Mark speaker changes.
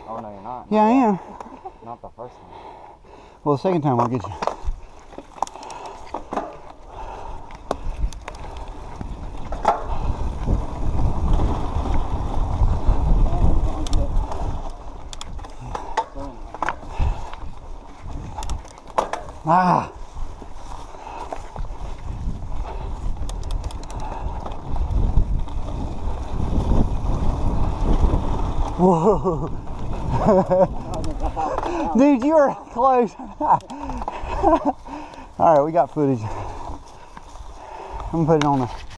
Speaker 1: Oh, no, you're not.
Speaker 2: Yeah, I am.
Speaker 1: Not the first time.
Speaker 2: Well, the second time I'll get you. Ah. Whoa. Dude, you were close. All right, we got footage. I'm gonna put it on the